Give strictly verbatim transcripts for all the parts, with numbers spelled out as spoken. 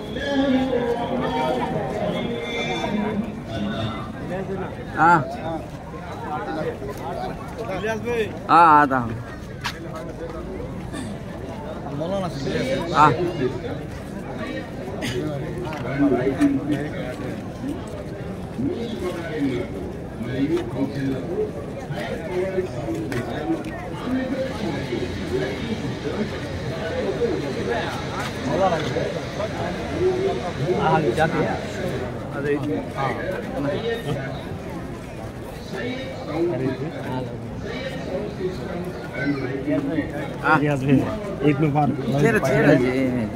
हाँ हाँ आता हूँ हाँ जाती है अरे हाँ एक में बार तेरा तेरा जी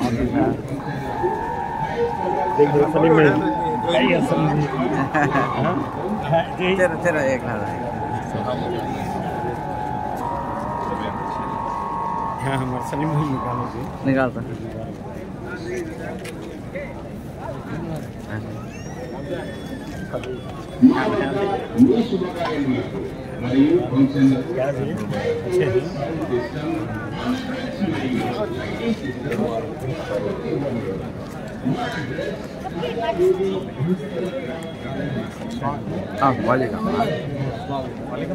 देख दो सलीम में क्या सलीम तेरा तेरा एक ना हाँ हमारे सलीम ही निकालो जी निकालता हाँ वालेकुम वालेकुम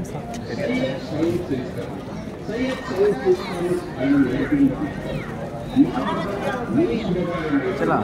चला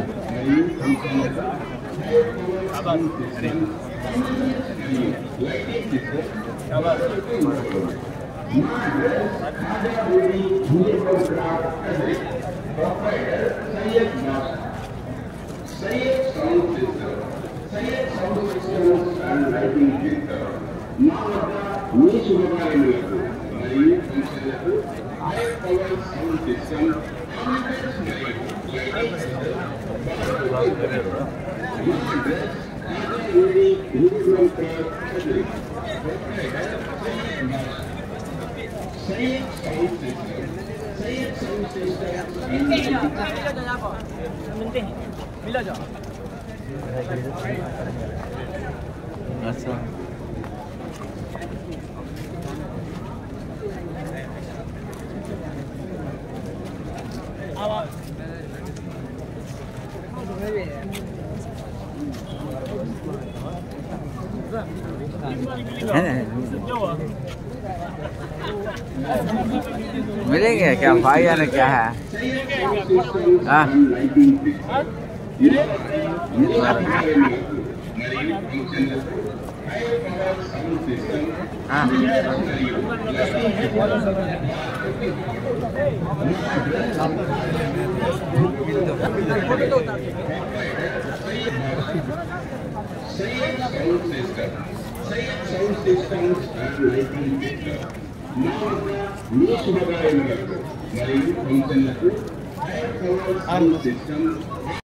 मिला जाओ अच्छा मिलेंगे क्या भाई यानी क्या है हाँ हाँ Sound system